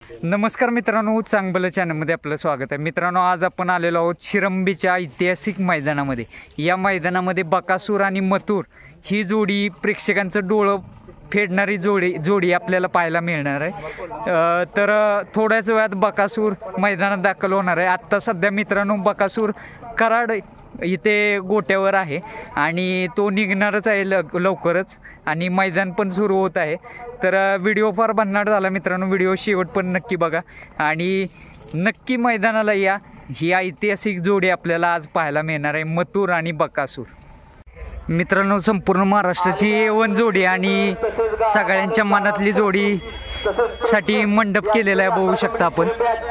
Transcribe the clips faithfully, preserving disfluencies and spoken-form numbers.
नमस्कार मित्रांनो, चांगलं चॅनलमध्ये आपलं स्वागत आहे. मित्रांनो, आज आपण आलेलो आहोत शिरंबीच्या ऐतिहासिक मैदानामध्ये. या मैदानामध्ये बकासूर आणि मथुर ही जोडी, प्रेक्षकांचं डोळं फेडणारी जोडी जोडी आपल्याला पाहायला मिळणार आहे. तर थोड्याच वेळात बकासूर मैदानात दाखल होणार आहे. आत्ता सध्या मित्रांनो बकासूर कराड इथे गोट्यावर आहे आणि तो निघणारच आहे ल लवकरच आणि मैदान पण सुरू होत आहे. तर व्हिडिओ फार भन्नाट झाला मित्रांनो, व्हिडिओ शेवट पण नक्की बघा आणि नक्की मैदानाला या. ही ऐतिहासिक जोडी आपल्याला आज पाहायला मिळणार आहे, मथुर आणि बकासूर. मित्रांनो, संपूर्ण महाराष्ट्राची ए वन जोडी आणि सगळ्यांच्या मनातली जोडी साठी मंडप केलेला आहे, बघू शकता आपण.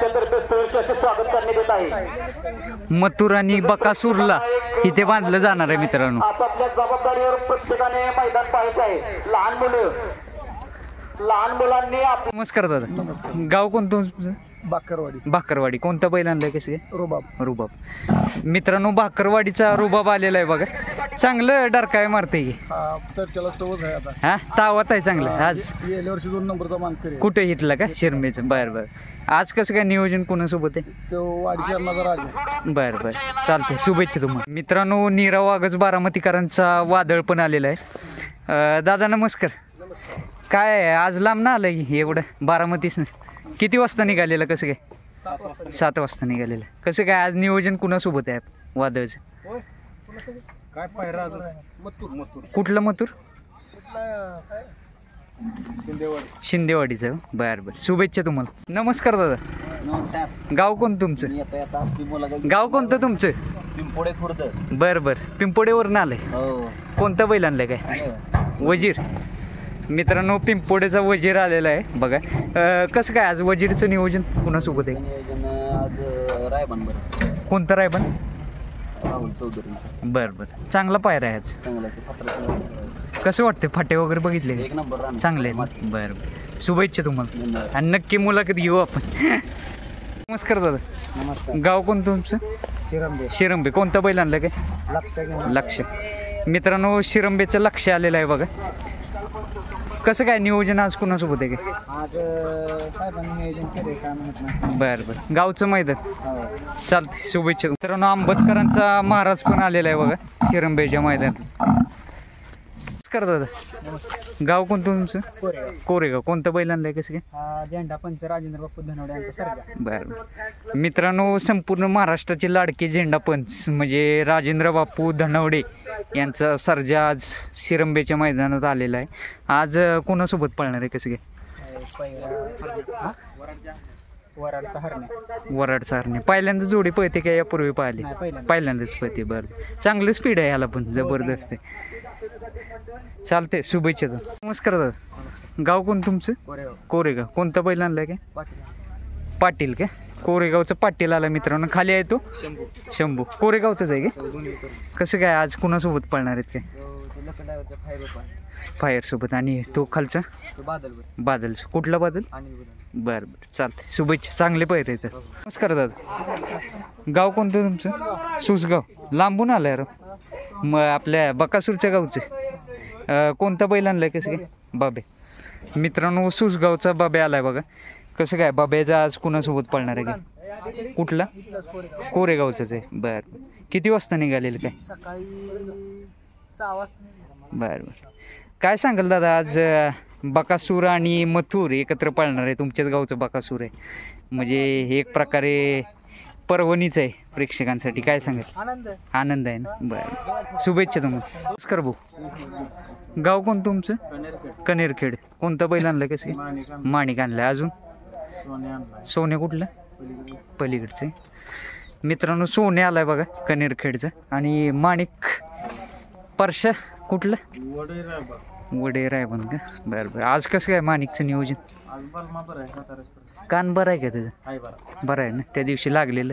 मथुर आणि बकासूरला इथे बांधलं जाणार आहे मित्रांनो. आपापल्या जबाबदारीवर प्रत्येकाने मैदान पाहायचं आहे. लहान मुलं लहान मुलांनी. नमस्कार दादा, गाव कोणतं तुमचं? बाकरवाडी. बाकरवाडी. कोणता बैल आणलाय? कसे? रुबाब. रुबाब. मित्रांनो, बाकरवाडीचा रुबाब आलेला आहे बघा. चांगलं डरकाय मारते की. तर त्याला सवज आहे आता. हा, तावत आहे चांगलं. आज गेल्या वर्षी दोन नंबरचा मानकरी. कुठे घेतला का? शिरमेचं. बरं बरं. आज कसं काय नियोजन कोणासोबत आहे? तो वाडीच्या अन्नाचा राजा. बरं बरं, चालतंय. शुभेच्छा तुम्हाला. मित्रांनो, नीरव वाघच बारामतीकरांचा वादळ पण आलेला आहे. दादा नमस्कार. काय आहे आज लांब ना आलं की एवढं बारामतीसनं? किती वाजता निघालेलं? कसं काय? सात वाजता निघालेलं. कसं काय आज नियोजन कुणासोबत आहे वादळचं? काय पायरा मथुर. मथुर. कुठलं मथुर? शिंदेवाडी. शिंदेवाडीचं. बरं बरं, शुभेच्छा तुम्हाला. नमस्कार दादा. नमस्कार. गाव कोणतं तुमचं? गाव कोणतं तुमचं? पिंपोडे खुर्द. बरं बरं, पिंपोडेवरून आलंय. हो. कोणतं बैल आणलंय? काय वजीर? मित्रांनो, पिंपोडेचा वजीर आलेला आहे बघा. कसं काय आज वजीरचं नियोजन कुणासोबत आहे? आज रायबन. बरं. कोणतं रायबन? राहुल चौधरी. बरं बरं, चांगला पायरा आहे आज. चांगला. कसं वाटतं? फाटे वगैरे बघितले? एक नंबर. चांगले आहेत. बरं बरं, शुभेच्छा तुम्हाला आणि नक्की मुलाखत घेऊ आपण. नमस्कार दादा. नमस्कार. गाव कोणतं तुमचं? शिरंबे. शिरंबे. कोणतं बैल आणलं काय? लक्ष. लक्ष. मित्रांनो, शिरंबेचं लक्ष आलेलं आहे बघा. कसं काय नियोजन आज कुणासोबत आहे काय? आज साहेबांनी नियोजन केले काय म्हणत नाही. बरं बरं, गावचं मैदान. चालते, शुभेच्छा. मित्रांनो, आंबतकरांचा महाराज पण आलेला आहे बघा शिरंबेच्या मैदानात. नमस्कार दादा. गाव कोणतं तुमचं? कोरेगाव. कोरेगाव. कोणतं बैल आणलंय? कसं काय? हा झेंडा पंच राजेंद्र बापू धनवडे यांचा सर्जा. बरं बरं. मित्रांनो, संपूर्ण महाराष्ट्राचे लाडके झेंडा पंच म्हणजे राजेंद्र बापू धनवडे यांचा सर्जा आज शिरंबेच्या मैदानात आलेला आहे. आज कोणासोबत पळणार आहे? कसं काय? वराडचा हरणे. वराडचा हरणे. पहिल्यांदा जोडी पळते काय यापूर्वी पाहिली? पहिल्यांदाच पळते. बरं, चांगलं स्पीड आहे याला पण, जबरदस्त आहे. चालते, शुभेच्छा. नमस्कार दादा. गाव कोण तुमचं? कोरेगाव. कोरेगाव. कोणतं बैल आणलंय काय? पाटील. पाटील का? कोरेगावचं पाटील आला मित्रांनो. खाली आहे तो शंभू. शंभू. कोरेगावचंच आहे का? कसं काय आज कुणासोबत पळणार आहेत काय? फायर सोबत. आणि तो खालचा बादल. बादल. कुठला बादल? बरं बरं, चालते, शुभेच्छा. चांगले पैर येतात. नमस्कार दादा. गाव कोणतं तुमचं? सुसगाव. लांबून आलाय रो. मग आपल्या बकासूरच्या गावचं कोणता बैल आणलाय? कसं काय? बाबे. मित्रांनो, सुसगावचा बाबे आलाय बघा. कसं काय बाब्याचा आज कुणासोबत पळणार आहे काय? कुठला? कोरेगावचाच आहे. बरं, किती वाजता निघालेलं काय? सकाळी सहा वाजता. बरं बरं, काय सांगाल दादा आज बकासूर आणि मथुर एकत्र पळणार आहे? तुमच्याच गावचं बकासूर आहे म्हणजे हे एक प्रकारे पर्वणीच आहे प्रेक्षकांसाठी. काय सांगाल? आनंद. आनंद आहे ना. बरं, शुभेच्छा तुम्हाला. नमस्कार भाऊ. गाव कोण तुमचं? कनेरखेड. कोणता बैल आणलं? कसं? माणिक आणलं. अजून? सोने. कुठलं? पलीकडचं. मित्रांनो, सोने आलाय बघा कनेरखेडचं. आणि माणिक परशा. कुठलं? वडे रायबन का? बरं बरं. आज कसं काय माणिकचं नियोजन? कान बरं आहे का त्याचं? बरं आहे ना, त्या दिवशी लागलेलं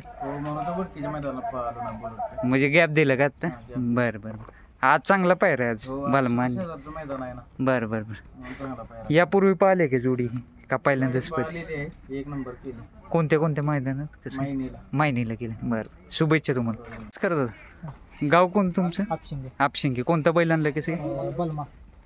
म्हणजे गॅप दिलं का आता? बरं बरं. आज चांगला पायरा आहे आज बालमान. बरं बरं बरं. यापूर्वी पाहिले का जोडी का पहिल्यांदाच पळते? एक नंबर केली. कोणत्या कोणत्या मैदानात? कसं? मायनीला केलं. बरं, शुभेच्छा तुम्हाला. नमस्कार दादा. गाव कोण तुमचं? आपशिंगे. आपशिंगे. कोणता बैल आणलं? कसं? बलमा.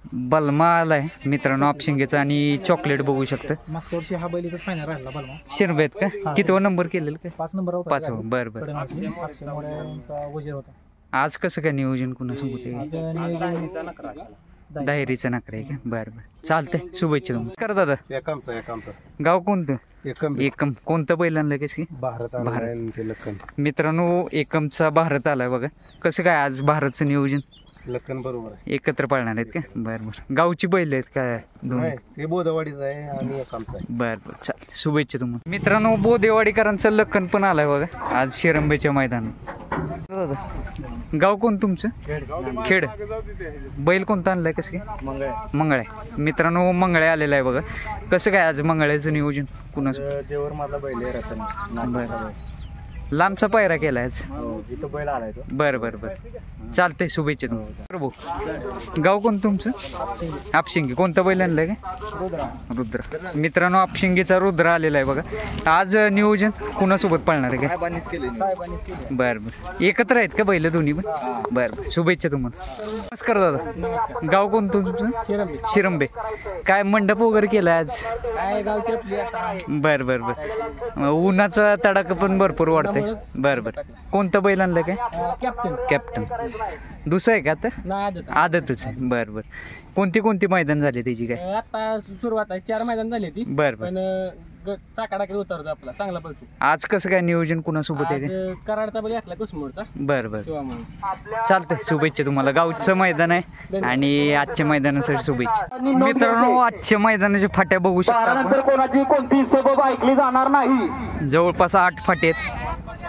बलमा आलाय मित्रांनो आपशिंगेचा आणि चॉकलेट बघू शकतं. मागच्या वर्षी हा बैल इथंच फायनल राहिला बलमा. शिरबे आहेत का? कितवा नंबर केलेलं काय? पाच नंबर होता. पाचवा. बरं बरं. अक्षय मोड्यांचा वजीर होता. आज कसं काय नियोजन कुणासोबत आहे? आज नियोजन दाहेरीचं नकर आहे का? बरं बरं चालतंय. शुभेच्छा तुम्हाला. कर दादा. एकामचा एकामचा गाव कोणतं? एकम एकम. कोणतं बैल आणलं कसं? भारत भारत. आणि ते लखन मित्रांनो एकमचा भारत आलाय बघा. कसं काय आज भारतचं नियोजन? लखन बरोबर आहे. एकत्र पाळणार आहेत का? बरं बरं. गावची बैल आहेत काय दोन? नाही, ते बोधवाडीचं आहे आणि एकामचा आहे. बरं बरं चालेल. शुभेच्छा तुम्हाला. मित्रांनो बोदेवाडीकरांचा लखन पण आलाय बघा आज शिरंबेच्या मैदानात. दादा गाव कोण तुमचं? खेड. बैल कोणतं आणलंय कसं काय? मंगळ मंगळे. मित्रांनो मंगळे आलेलं आहे बघा. कसं काय आज मंगळ्याचं नियोजन कुणाचं? देवर माझा बैल आहे रतन. बरं. लांबचा पायरा केलाय आज. इथं बैल आलाय तो. बरं बरं बरं चालतंय. शुभेच्छा तुम्हाला. भाऊ गाव कोण तुमचं? आपशिंगी. कोणतं बैल आणलंय का? रुद्र. मित्रांनो आपशिंगीचा रुद्र आलेला आहे बघा. आज नियोजन कुणासोबत पाळणार आहे का? बरं बरं. एकत्र आहेत का बैल दोन्ही पण? बरं बरं. शुभेच्छा तुम्हाला. नमस्कार दादा. गाव कोणतं तुमचं? शिरंबे. काय मंडप वगैरे केलाय आज? काय गावची आपली आता बरं बरं बरं. उन्हाचा तडाखा पण भरपूर वाढतंय. बरं बरं. कोणतं बैल आणलं काय? Captain captain. दुसरं आहे का आता? नाही आदत आदतच आहे. बरं बरं. कोणती कोणती मैदान झाली त्याची काय? आता सुरुवात आहे. चार मैदान झाली ती. बरं बरं. पण टाकाटाकी उतरतो आपला चांगला पळतो. आज कसं काय नियोजन कुणासोबत आहे काय? आज कराडचा बैल असला कुसमोडचा बरं बरं शिवा म्हणून. चालतंय. शुभेच्छा तुम्हाला. गावचं मैदान आहे आणि आजच्या मैदानासाठी शुभेच्छा. मित्रांनो आजच्या मैदानाच्या फाट्या बघू शकता आपण. बारानंतर कोणाची कोणती सबब ऐकली जाणार नाही. जवळपास आठ फाटे आहेत.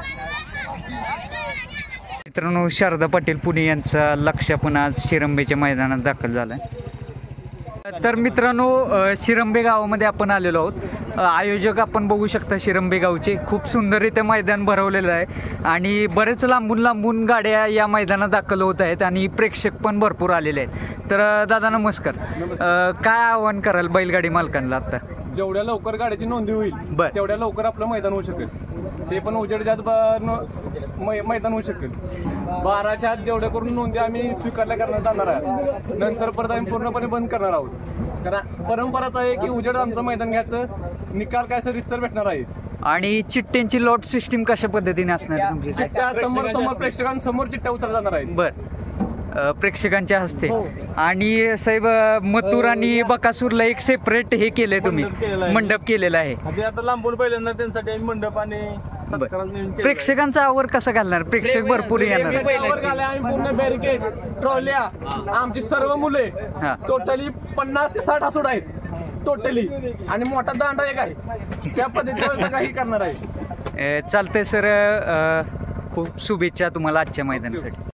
मित्रांनो शारदा पाटील पुणे यांचा लक्ष पण आज शिरंबेच्या मैदानात दाखल झालाय. तर मित्रांनो अ, शिरंबे गावामध्ये आपण आलेलो आहोत. अ, आयोजक आपण बघू शकता शिरंबे गावचे. खूप सुंदररित्या मैदान भरवलेलं आहे आणि बरेच लांबून लांबून गाड्या या मैदानात दाखल होत आहेत आणि प्रेक्षक पण भरपूर आलेले आहेत. तर अ, दादा नमस्कार. अ, काय आव्हान कराल बैलगाडी मालकांना आता? जेवढ्या लवकर गाड्याची नोंदणी होईल बर. तेवढ्या लवकर आपलं मैदान होऊ शकेल. ते पण उजेडच्या आत ब- नो- मै- मैदान होऊ शकेल. बाराच्या आत जेवढ्या करून नोंदी आम्ही स्वीकारल्या करण्यात जाणार आहे. नंतर परत आम्ही पूर्णपणे बंद करणार आहोत. कारण परंपराच आहे की उजेड आमचं मैदान घ्यायचं. निकाल काय सर रितसर भेटणार आहे. आणि चिठ्ठ्यांची लॉट सिस्टीम कशा पद्धतीने असणार आहे तुमची? चिठ्ठ्या समोर समोर प्रेक्षकांसमोर चिठ्ठ्या उतरल्या जाणार आहेत. बर. अ, प्रेक्षकांच्या हस्ते. आणि साहेब अ, मथुर आणि बकासूरला एक सेपरेट हे केलंय तुम्ही, मंडप केलेला आहे. ते आता लांबून पहिल्यांदा त्यांसाठी आम्ही मंडप आणि तत्काळ नियोजन केलं. प्रेक्षकांचा आवर कसा घालणार? प्रेक्षक भरपूर येणार. आम्ही पूर्ण बॅरिकेड ट्रॉल्या आमची सर्व मुले हा. टोटली पन्नास ते साठ आसूड आहेत टोटली आणि मोठा दांडा एक आहे. त्या पद्धतीने सगळं करणार आहे. अ, चालतंय सर. अ, खूप शुभेच्छा तुम्हाला आजच्या मैदानासाठी.